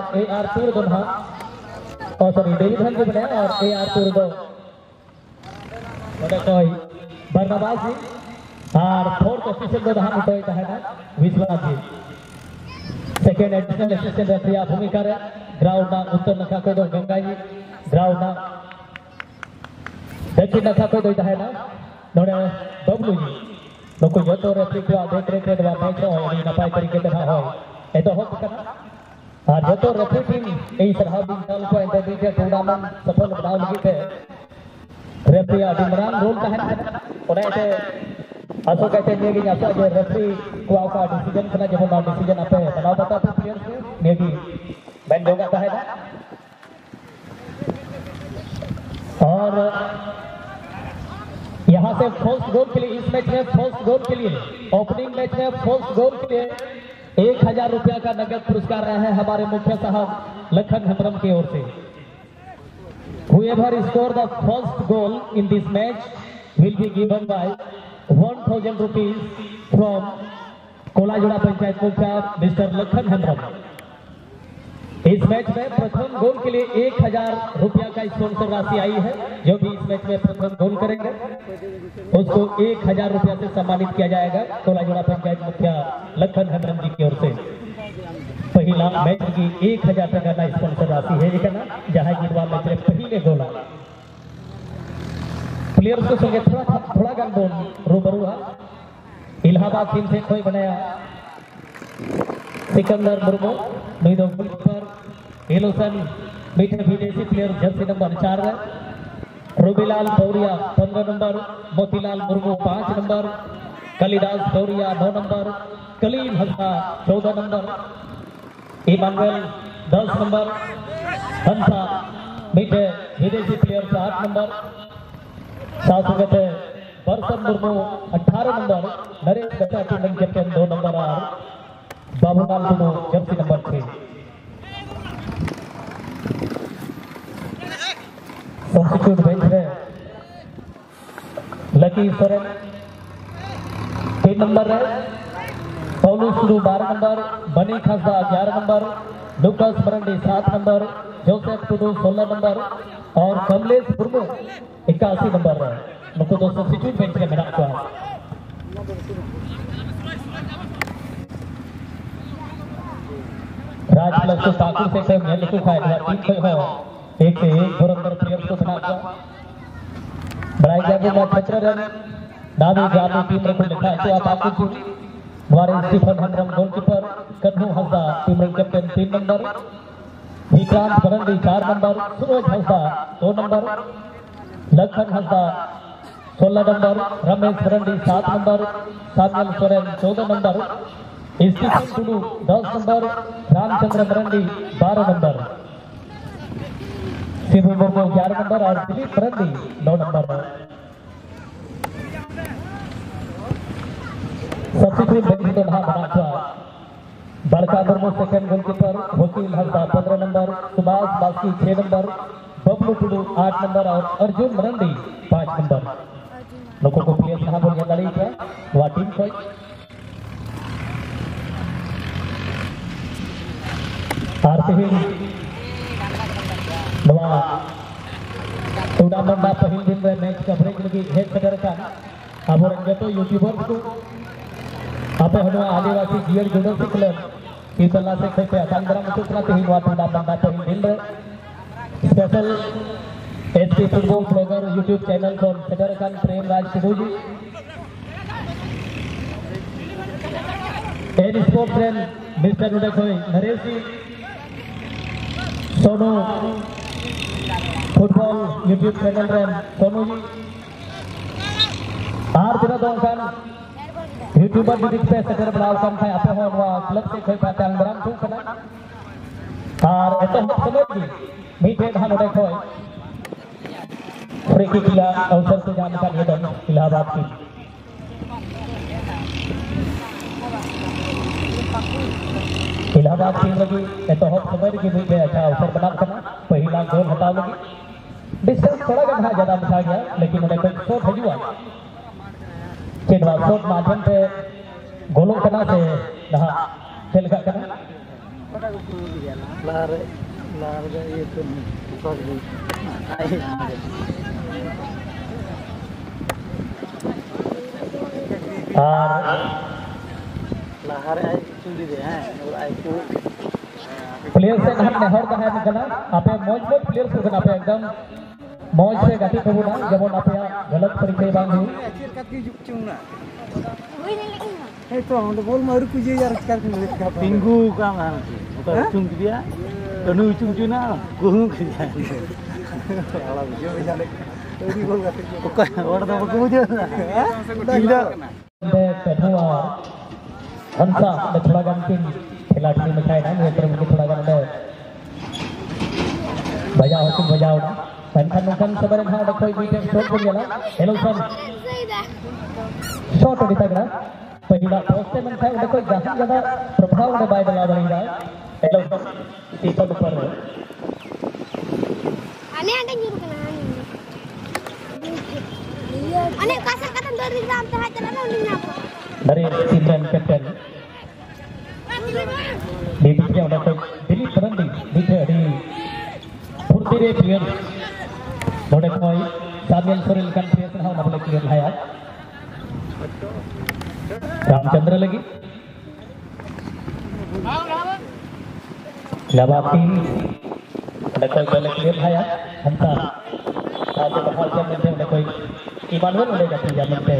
AR tour दो ना और सॉरी डेविड हन जी बनाया और AR टूर दो मतलब कोई बर्नाबास जी और फोर्थ ऑफिशियल दो ना उठोई था है ना Vishwanath ji second additional assistant referee भूमिका रे ग्राउंड ना उत्तर नखा को दो गंगा जी ग्राउंड ना दक्षिण नखा को दो है ना नोड़े बबलू जी नुकु जो रेफरी को देख रेख रे मैच हो नपाय तरीके ते हो एतो हो कना और जो रेफरी टीम ए तरह दिन साल को इंटरमीडिएट टूर्नामेंट सफल बनाव लगी ते रेफरी अडिमरान रोल का है ओने ते असो कहते हैं कि ऐसा जो रेफरी को का डिसीजन करना जब ना डिसीजन आपे बनाव बता तो प्लेयर से मे भी बैन होगा का है ना और यहाँ से फर्स्ट गोल के लिए इस मैच में फर्स्ट गोल के लिए ओपनिंग मैच में फर्स्ट गोल के लिए 1000 रुपया का नगद पुरस्कार रहे हैं हमारे मुख्य साहब लखन हेम्ब्रम की ओर से। Whoever score the first goal in this match will be given by 1000 rupees from Kolajora panchayat मुखिया मिस्टर लखन हेम्ब्रम। इस मैच में प्रथम गोल के लिए 1000 रुपया का स्पॉन्सर राशि आई है। जो भी इस मैच में प्रथम गोल करेंगे उसको 1000 रुपया से सम्मानित किया जाएगा कोलाजोड़ा पंचायत मुखिया लखन हेम्ब्रम जी की ओर से। पहला मैच की 1000 टका का स्पॉन्सर राशि है एक ना जहां जितवा मैच में पहले गोल प्लेयर्स को संगे थोड़ा गान बोल रूबरू है। इलाहाबाद टीम से कोई बनाया सिकंदर मुर्मू नुई दो गोलकीपर एलोसन मीठे विदेशी प्लेयर जर्सी नंबर 4 है Rubilal Pauria 15 number Motilal Murmu 5 number Kalidas Pauria 9 number Kalim Hansa 14 number Emmanuel 10 number Hansa मीठे विदेशी प्लेयर 8 नंबर साथ में बरसन मुर्मू 18 नंबर नरेश बच्चा टीम कैप्टन 2 नंबर और Babulal Murmu jersey number 6 substitute bench में लकी सोरेन 3 नंबर है पौलू शुरू 12 नंबर बनी खासा 11 number Lucas Marandi 7 number Joseph Tudu 16 number और कमलेश मुर्मू 81 नंबर है नुकु दो सब्स्टिट्यूट बेंच में मेरा को राज प्लस को ठाकुर से सेम है लिखो खाए टीम को हो एक से एक धुरंधर प्लेयर्स को बना कर बड़ाई जागे में 17 रन दादी जादू टीम को लिखा है तो आप ठाकुर जी हमारे Stephen Hembrom goalkeeper Kanhu Hansa team captain 3 number Vikrant Barandi 4 number Suraj Hansa 2 number Lakhan Hansa 16 number Ramesh Barandi 7 number Samuel Soren 14 number Stephen Tudu 10 number Ramchandra Barandi 12 number Shiv Murmu 11 number और Dilip Barandi 9 number substitute bench में बना हुआ Badka Murmu second goalkeeper Vakil Hansa 15 number Subhash Baski 6 number Bablu Tudu 8 number और अर्जुन मरंडी 5 नंबर लोगों को प्लेयर कहाँ बोल गया लड़ी क्या वह टीम कोई आरपीएल नवा टूर्नामेंट ना पहले दिन में मैच कवरेज लगी हेड कटर का अब और तो यूट्यूबर्स को आपे हनुआ आदिवासी जीएल जुडो क्लब तीसला से खेते आसानग्राम मुकुटला ते हिवा टूर्नामेंट ना पहले दिन में special HP football blogger YouTube channel को कटर का Prem Raj Sidhu ji N sports friend mister Uday Naresh ji Sonu football YouTube channel रे सोनू जी आर दिना दो खान यूट्यूबर दिख पे सेटर बनाव काम खाय आपे हो नवा क्लब से खोय पाते अंगराम तू खना और एतो समझ जी मीठे धान उड़े खोय फ्री किक या अवसर से जाने का निवेदन इलाहाबाद की इलाहाबाद टीम लगी एतो हो समझ की मीठे अच्छा अवसर बना करना पहला गोल हटा लगी डिस्टेंस थोड़ा गधा ज्यादा बचा गया लेकिन उन्हें कोई शॉट हजुआ शॉट माध्यम से गोलों करना से खेल का करना प्लेयर से हम नेहर है निकला आपे मौज मौज प्लेयर से आपे एकदम मौज से गाती को ना जेमन आपे गलत परिचय बांग हो है तो हम बोल मारू कुछ यार कर पिंगू का मान बुका चुंग दिया तनु चुंग चुना कुहू खिया आला बुझे जाने तोरी बोल गाते ओका और तो को बुझे इंदा दे पेठवा हंसा ने थोड़ा गान के खिलाड़ी में खाए ना मेरे मुझे थोड़ा गान दे बजाओ ना पेंशन नुकसान सबर में हां कोई बीटे शॉट बन गया हेलो सन शॉट दिता गया पहिला पोस्ट में खाए उनको ज्यादा प्रभाव ने बाय बना बनेगा हेलो टीपर ऊपर अने आगे जुर कना अने कासा कदम दौड़ ग्राम तो है चला ना उन्हें dari tim captain Dibitnya udah pilih berhenti di Purtire player boleh koi Samuel Soril kan player senang nak boleh clear hayat Ramchandra lagi Labati ada koi boleh clear hayat hantar satu bahasa yang penting ada koi Imanul boleh jadi zaman teh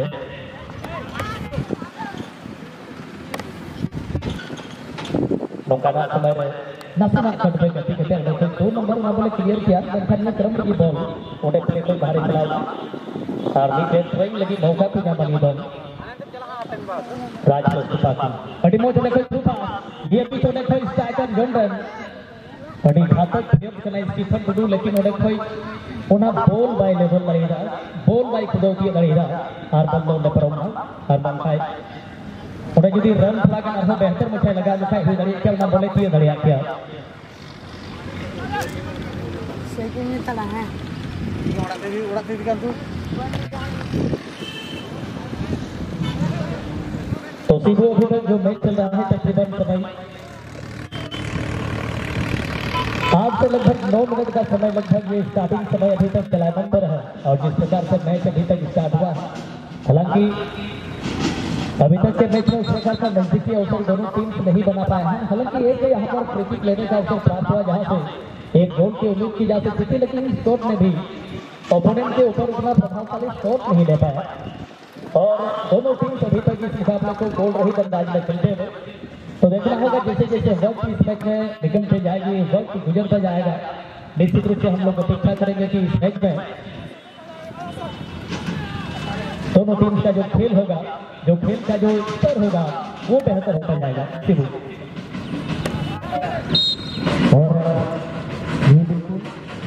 नौकाना समय में नफना cutaway गति के तेरे को 2 number ना बोले clear किया लेकिन ने क्रम की बॉल ओडे प्ले को बाहर खिलाया और भी बेस्ट रही लगी मौका पे ना बनी बॉल राज मुस्तफा अडी मोट ने कोई सुपा ये पीछे ने कोई स्ट्राइकर जॉनडन अडी घातक फेम कना स्टीफन टुडू लेकिन ओडे कोई ओना बॉल बाय लेवल लड़ीदा बॉल बाय कुदौती लड़ीदा और बंदों ने परमना और बंकाई उन्हें यदि रन फ्लैग अर्थ बेहतर मुझे लगा लिखा है dari क्या ना बोले किए dari क्या सेकंड में तला है उड़ा दे कर तू तो सीधे अभी तक जो मैच चल रहा है तकरीबन समय आज से लगभग 9 मिनट का समय लगभग ये स्टार्टिंग समय अभी तक चलायमान पर है और जिस प्रकार से मैच अभी तक स्टार्ट हुआ हालांकि अभी तक के मैच में उस प्रकार का नजदीकी अवसर दोनों टीम्स नहीं बना पाए हैं हालांकि एक यहाँ पर फ्री किक लेने का अवसर प्राप्त हुआ जहाँ से एक गोल की उम्मीद की जा सकती थी लेकिन इस शॉट में भी ओपोनेंट के ऊपर उतना प्रभावशाली शॉट नहीं ले पाया और दोनों टीम्स अभी तक इस मुकाबले को गोल रहित अंदाज में खेलते हुए तो देखना होगा जैसे जैसे वक्त इस मैच में निकलते जाएगी वक्त गुजरता जाएगा निश्चित रूप से हम लोग अपेक्षा करेंगे कि इस मैच में दोनों टीम्स का जो खेल होगा जो खेल का जो स्तर होगा वो बेहतर होता जाएगा शिवू और ये बिल्कुल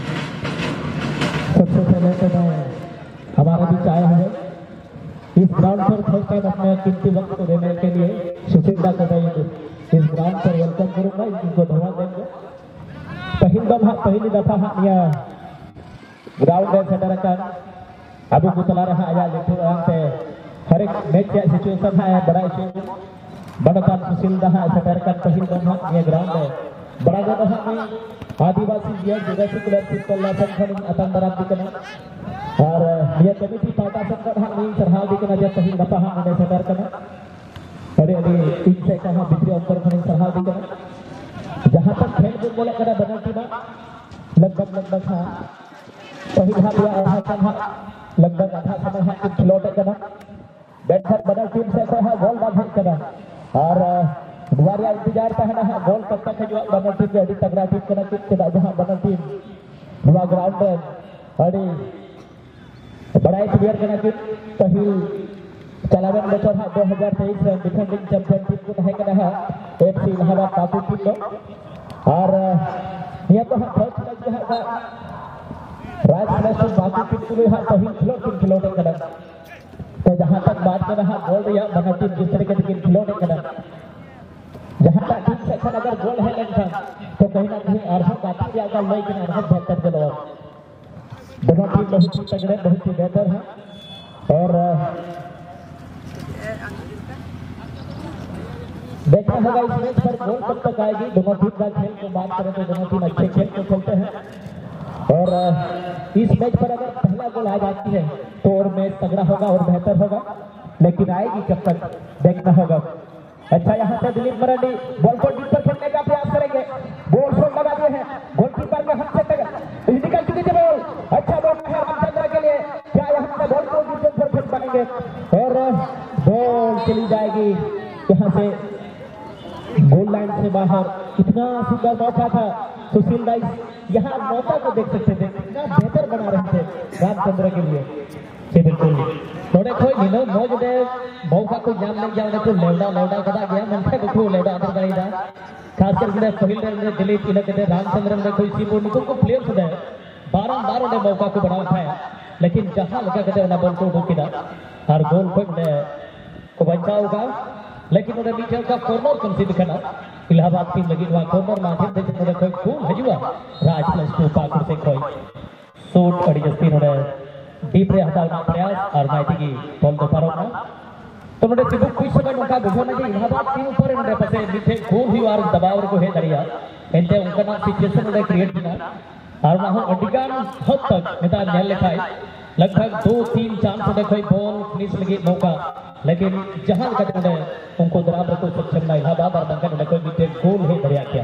सबसे पहले तो मैं हमारा भी चाह है इस ग्राउंड पर फर्स्ट टाइम अपने कीमती वक्त को देने के लिए सुशीला को मैं इस ग्राउंड पर वेलकम करूंगा इनको धन्यवाद देंगे पहली दफा या ग्राउंड है सेटरकन अभी को चला रहा आया देखो यहाँ पे हर एक मैच का सिचुएशन है बड़ा इशू बड़ा काम सुशील रहा सेटरकन पहली दफा ये ग्राउंड है बड़ा जगह में आदिवासी जीवन विदेशी क्लब फुटबॉल संगठन अतन बरात दिखना और ये कमेटी पाटा संगठन में सरहाल दिखना जब पहली दफा हमने सेटरकन बड़े बड़े टीम से कहा बिजली अंतर खनी सरहाल दिखना जहाँ तक खेल को बोला करा बना की बात लगभग हाँ पहली हाथ या आधा समय लगभग आधा समय है कुछ खिलौने करना बैठकर बड़ा टीम से है गोल बांधे करना और दुआरिया इंतजार पहना है गोल कब तक है जो बना टीम के अड़ी तगड़ा टीम करना के जहाँ बना टीम दुआ ग्राउंड में अड़ी बड़ा क्लियर करना टीम पहली चलावन बचर है 2023 में डिफेंडिंग चैंपियनशिप को है करना है एफसी इलाहाबाद काफी टीम को और यह तो हम फर्स्ट मैच जो है राज मैच बाकी टीम को यहाँ पहली खिलौने करना तो जहाँ तक बात कर रहा गोल या बना टीम जिस तरीके से खिलौने करना जहाँ तक टीम सेक्शन अगर गोल है लगभग तो कहीं ना कहीं अर्हत काफी ज्यादा लेकिन अर्हत बेहतर के लोग दोनों टीम बहुत ही तगड़े बहुत ही बेहतर है और देखना होगा इस मैच पर गोल कब तक आएगी। दोनों टीम का खेल को बात करें तो दोनों टीम अच्छे खेल को खेलते हैं और इस मैच पर अगर पहला गोल आ जाती है तो और मैच तगड़ा होगा और बेहतर होगा, लेकिन आएगी कब तक देखना होगा। अच्छा, यहाँ से दिलीप मरांडी बॉल को डीप पर खेलने का प्रयास करेंगे। बॉल शॉट लगा दिए हैं, गोलकीपर के हाथ से टक्कर निकल चुकी थी बॉल। अच्छा बॉल है रामचंद्र के लिए, क्या यहाँ से बॉल को डीप पर फेंक पाएंगे और बॉल चली जाएगी यहाँ से गोल लाइन से बाहर। कितना सुंदर मौका था सुशील राइस, यहाँ मौका को देख सकते थे, कितना बेहतर बना रहे थे रामचंद्र के लिए। जी बिल्कुल, थोड़े कोई नहीं मौज दे मौका को जाम नहीं जाने को लेवड़ा कदा गया मनसे को लेवड़ा अंदर करेगा। खासकर के पहिल ने दिलीप इनके रामचंद्र ने कोई सीबो निको को प्लेयर्स दे बारंबार ने मौका को बना उठाया, लेकिन जहां लगा के ना बॉल को ढोकिदा और गोल को बचाओगा, लेकिन उन्हें नीचे का कॉर्नर कंसीड करना इलाहाबाद टीम लगी वहां कॉर्नर माध्यम से उन्हें कोई गोल हजुआ राज प्लस 2 पाकुर से कोई शॉट अड़ी जस्ती उन्हें डीप रे हटाना प्रयास और माइटी की बॉल दो पारों में तो उन्हें सिर्फ कुछ समय उनका बुझाने के इलाहाबाद टीम ऊपर उन्हें पसे नीचे गोल ही और दबाव को है दरिया एंटे उनका नाम सिचुएशन उन्हें क्रिएट किया और वहां अधिकांश हद तक मैदान में लिखा है लगभग 2-3 चांस उन्हें कोई बॉल फिनिश लगी मौका, लेकिन जहां तक उन्हें उनको बराबर को सक्षम ना इलाहाबाद और बंकन उन्हें कोई भी गोल है दरिया किया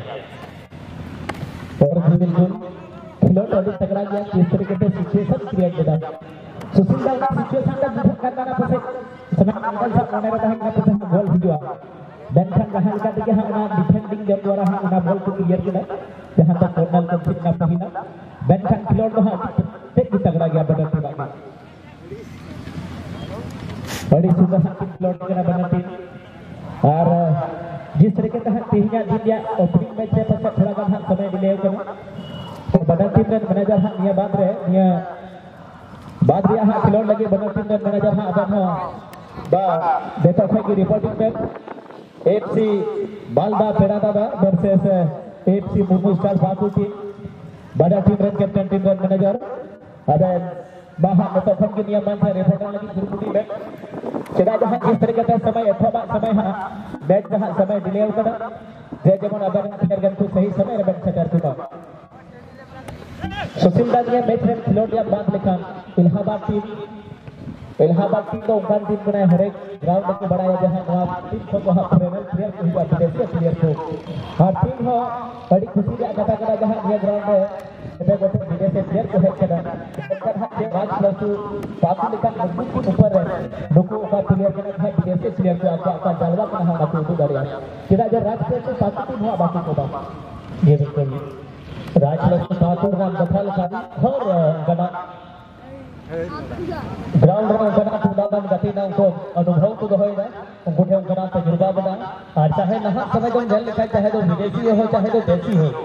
और बिल्कुल खिलौना अभी तगड़ा गया। किस तरीके से सिचुएशन क्रिएट किया सुशील राय का सिचुएशन का डिफेंड करना ना पसे समय अंकल साहब होने रहा है ना पसे बॉल भिजवा बेंचन जहां का दिखे हम ना डिफेंडिंग जब द्वारा हम ना बॉल को क्लियर किया जहां तक कॉर्नर को कितना पहिना बेंचन खिलौना वहां टेक भी तगड़ा गया बदल के बाद बड़ी सुंदर खिलौना का बनती और जिस तरीके से तीनया दिया ओपनिंग मैच से पसे थोड़ा गान समय डिले करना तो बदल टीम में मैनेजर हां निया बात रहे निया बात रिया हां खिलौड़ लगे बदल टीम में मैनेजर हां अबन बा बेटा की रिपोर्टिंग में एफसी बालदा पेरादा वर्सेस एफसी मुर्मू स्टार बाकू टीम बदल टीम में कैप्टन टीम में मैनेजर अबन बाहर बेटा की नियम में रिपोर्टर लगी गुरुकुटी में चला जहां इस तरीके से समय अथवा समय हां मैच जहां समय डिले होता जे जेमन अबन क्लियर गन को सही समय रबन सेटर चुका सुशील राज ने मैच में खिलौड़िया बात लिखा इलाहाबाद टीम को उनका टीम बनाए हर एक ग्राउंड को बढ़ाया जहां टीम को वहां फाइनल प्लेयर को हुआ विदेशी प्लेयर को हर टीम हो बड़ी खुशी का कथा करा जहां ये ग्राउंड है इधर गोटे विदेशी प्लेयर को हेड करा कर हाथ से बात प्लस पाकू लिखा मजबूत के ऊपर है लोगों का प्लेयर के है विदेशी प्लेयर को आका जलवा का हां बाकू तो दरिया किदा जो राजपूत से पाकू टीम हुआ बाकू को ये बिल्कुल राजलक्ष्मी ठाकुर नाम दफाल खादी और गना ग्राउंड में गना टूर्नामेंट गति ना उनको अनुभव को दोहरा उनको थे गना तजुर्बा बना और चाहे नहा समय को जल लिखा चाहे तो विदेशी हो चाहे तो देसी हो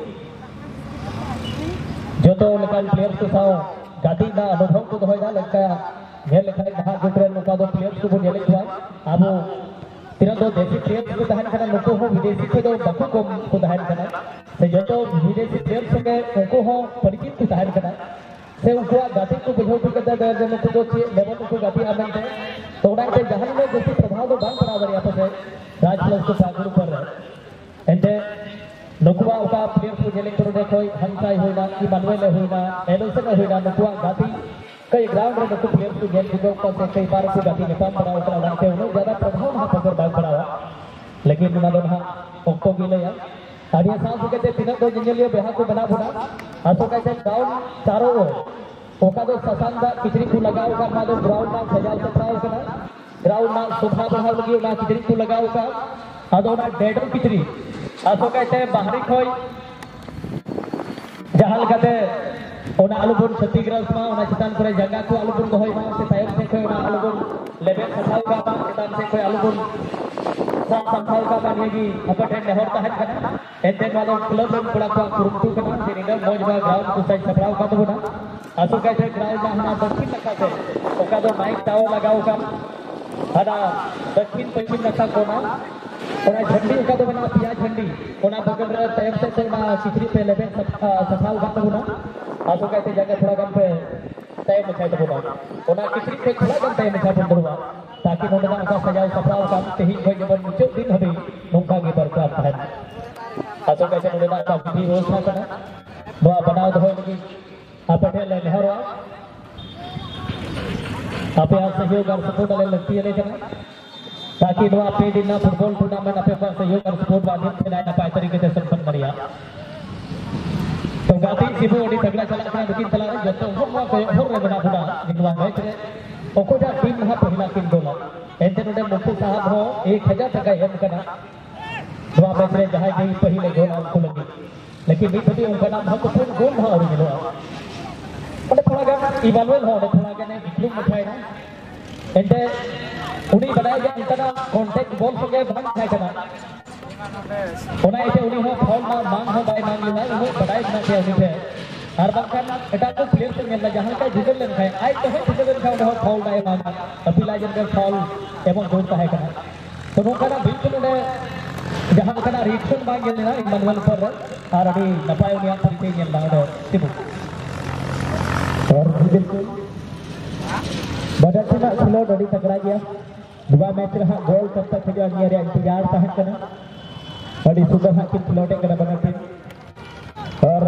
जो तो लेकिन प्लेयर्स को साथ गति ना अनुभव को दोहरा लगता है लिखा है नहा गुटरे उनका दो प्लेयर्स को वो लिखा अब तीन दो देसी प्लेयर्स को दहन करना लोगों को विदेशी को दो बकू को दहन करना से जो तो विदेशी प्लेयर्स के उनको हो परिचित को दहन करना से उनको गाती को बुझो के दे जन को जो लेवल को गाती आमन है तो उड़ा के जहां में जैसे प्रभाव तो बांध बराबर यहां पे राज प्लस को सागर ऊपर है एंड नकुआ का प्लेयर्स को जेलिंग करो देखो हंसाई होइना की मनवेले होइना एलोसन होइना नकुआ गाती कई ग्राउंड में नको प्लेयर्स को जेल को ऊपर से कई बार को गाती में पाम बड़ा उतना उड़ा के उन्हें ज्यादा प्रभाव ना पकड़ बाल पड़ा लेकिन उन्हें दोनों ओक्को गिले यार और ये सांस कहते तीनों दो जिंजलियो बेहा को बना तो कहते ग्राउंड चारों ओर ओका दो ससांदा किचरी को लगाओ का ना दो ग्राउंड ना सजाओ सत्राओ का ग्राउंड ना शोभा बढ़ाओ लगी ना किचरी को लगाओ का आदो ना डेडर किचरी तो कहते बाहरी खोई जहां कहते ओना आलुबुन क्षतिग्रस्त मा ओना चितान करे जगह को आलुबुन दोहई मा से तायम से कोई ओना आलुबुन लेवल सफाई का मा चितान से कोई आलुबुन संभाल का बनेगी अपने नेहर का है करना एते वालों क्लब में बड़ा का कुरुटू करना जेनिगा मौजवा ग्राउंड को सही सफराव का तो ना आसो कहते ग्राउंड में हना दक्षिण लखा से ओका दो माइक टावर लगाओ का हना दक्षिण पश्चिम लखा कोना ओना झंडी ओका दो बना पिया झंडी ओना बगल रे तयम से कोना सिखरी पे लेबे सफाल का तो ना आसो कहते जगह थोड़ा कम पे तय में तो बोला ओना किसी पे थोड़ा कम तय में था बंदरवा ताकि नोडा का सजाओ सफराव का तेही भाई जब नीचे दिन हबे नोका के tahan atau kaisa node nak bagi व्यवस्था kana doa बनाव dohoy lagi apa dia le neharo apa yang सहयोग और सपोर्ट ले लगती है लेकिन ताकि दो आप दिन ना फुटबॉल टूर्नामेंट अपने पास सहयोग और सपोर्ट माध्यम से ना पाए तरीके से संपन्न बढ़िया तो गाती सिबो ओडी तगड़ा चला करना दुकिन चला रहे जतो हो रे बना बुड़ा जिनवा है करे ओको जा टीम हा पहला टीम दोला एंते नोडे मुक्ति साहब हो 1000 टका एम कना दो मैच रे जहां गई पहले गोल हमको लगी लेकिन नी थोड़ी उनका नाम हमको पूर्ण गोल ना और मिलो ओडे थोड़ा गा इवैल्यूएट हो थोड़ा गा ने विक्लुम उठाए ना एंते उनी बनाए जा इतना कांटेक्ट बॉल संगे बन खाए कना ओना एते उनी हो फाउल ना मांग हो बाय मांग लेना उनी बड़ाई बना के उनी थे हर बंकन एटा को प्लेयर से मिलना जहां का जिगर लेन खाए आई तो है जिगर खाओ हो फाउल बाय मांग अपिला जनगर फाउल एवं जोन का है कना तो नोका ना बिल्कुल ने जहां का रिएक्शन मांग लेना इन मनवन पर और अभी नपाय उनी आप तरीके ये लाओ सिबु और बिल्कुल बदल ना खिलो डडी तगड़ा गया दो मैच रहा गोल कब तक जो नियर इंतजार ताहन कना बड़ी सुंदर हां किन खिलोटे कना बना टीम और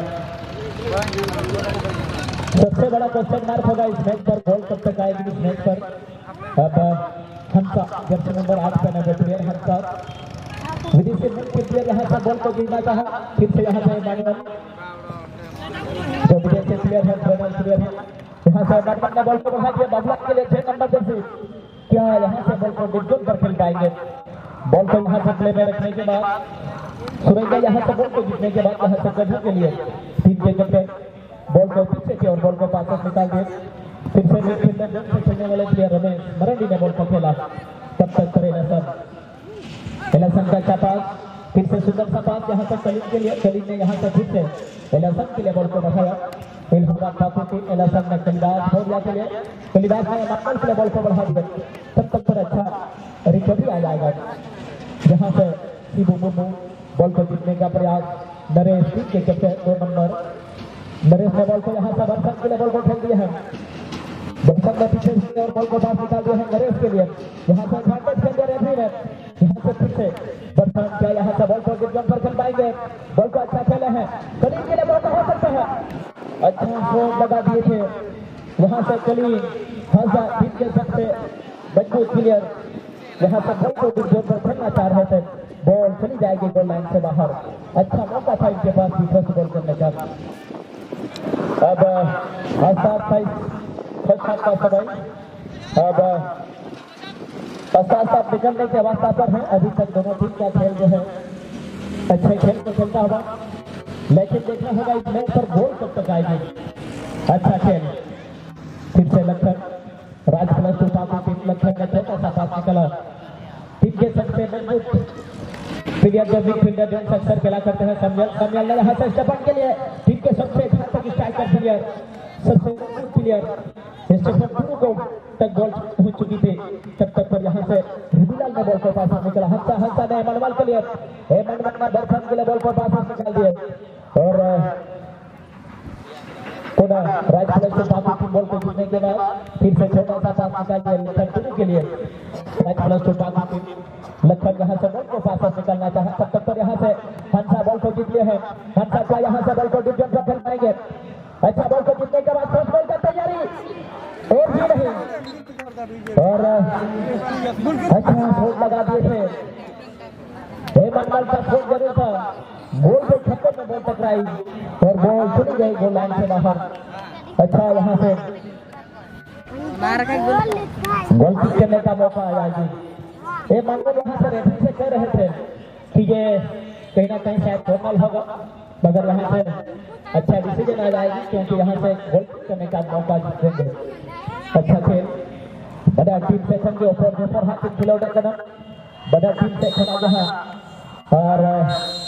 सबसे बड़ा क्वेश्चन मार्क होगा इस मैच पर गोल कब तक आएगी इस मैच पर अब हंसा जर्सी नंबर 8 पे नंबर प्लेयर हंसा विदेशी मुख्य प्लेयर यहां से बॉल को जीतना चाहा फिर से यहां से मानवन जो विदेशी प्लेयर है प्लेयर है यहां से मानवन ने बॉल को बढ़ा दिया बाबला के लिए 6 नंबर जर्सी क्या यहां से बॉल को डिस्टर्ब कर खेल पाएंगे बॉल को यहां से प्ले में रखने के बाद सुरेंद्र यहां से बॉल को जीतने के बाद यहां से गढ़ के लिए 3 जगह पे बॉल को पीछे की और बॉल को पास निकाल दिए फिर से मिडफील्डर से चलने वाले प्लेयर रमेश मरंडी ने बॉल को खेला तब तक करे एलसन का अच्छा पास फिर से सुंदर सा पास यहां से कलीम ने यहां से फिर से एलसन के लिए बॉल को बढ़ाया इल्हाम ठाकुर की एलसन ने कलिदास हो गया के लिए कलिदास ने नंबर के लिए बॉल को बढ़ा दिया तब तक पर अच्छा रिकवरी आ जाएगा जहां से शिबू मुमू बॉल को जीतने का प्रयास नरेश के कैप्टन 2 नंबर नरेश ने बॉल को यहां से बरसन के लिए बॉल को खेल दिया है बरसन ने पीछे से और बॉल को पास निकाल दिया है नरेश के लिए यहां से एडवांटेज खेल रहे हैं यहां से फिर से बरसन क्या यहां से बॉल को डिफेंस पर खेल पाएंगे बॉल को अच्छा खेले हैं कलीम के लिए बॉल हो सकता है अच्छा शॉट लगा दिए थे वहां से कलीम हंसा टीम के सबसे मजबूत प्लेयर यहां से बॉल को डिफेंस पर खेलना चाह रहे थे बॉल चली जाएगी गोल लाइन से बाहर अच्छा मौका था इनके पास दूसरा से बॉल करने का अब फर्स्ट हाफ का समय अब साफ निकलने की अवस्था पर है अभी तक दोनों टीम का खेल जो है अच्छे खेल को खेलता होगा लेकिन देखना होगा इस मैच पर गोल कब तक आएगी अच्छा खेल फिर से Lakhan Raj plus 2 pass team Lakhan का छोटा सा पास निकला टीम के सबसे मजबूत प्लेयर जो मिडफील्डर जो अक्सर खेला करते हैं समयल ने यहां से स्टेपन के लिए टीम के सबसे घातक स्ट्राइकर प्लेयर सबसे मजबूत प्लेयर स्टेपन गुरु को तक बॉल पहुंच चुकी थी तब तक पर यहां से रिबिलाल ने बॉल को पास निकला हंसा ने मनवाल के लिए मनवाल ने दर्शन के लिए बॉल को पास निकाल दिए और पुनः राज प्लस के साथ टीम बॉल को जीतने के बाद फिर से छोटा सा पास निकाल दिया लखन के लिए राज प्लस के साथ टीम लखन यहां से बॉल को पास निकालना चाहा तब तक पर यहां से हंसा बॉल को जीत लिए हैं हंसा क्या यहां से बॉल को डिफेंस पर खेल पाएंगे अच्छा बॉल को जीतने के बाद फर्स्ट बॉल का तैयारी और भी नहीं और अच्छा शॉट लगा दिए थे मनवाल का शॉट जरूर था गोल के छक्के में बॉल टकराई और बॉल चली गई गोल लाइन से बाहर अच्छा यहाँ से गोल किक करने का मौका आया जी ये मनवाल यहाँ से रेफरी से कह रहे थे कि ये कहीं ना कहीं शायद फॉर्मल होगा मगर यहाँ से अच्छा डिसीजन आ जाएगी क्योंकि यहाँ से गोल किक करने का मौका जीतेंगे अच्छा खेल बड़ा टीम सेक्शन के ऊपर हाथ खिलौने करना बड़ा टीम सेक्शन आ जहाँ और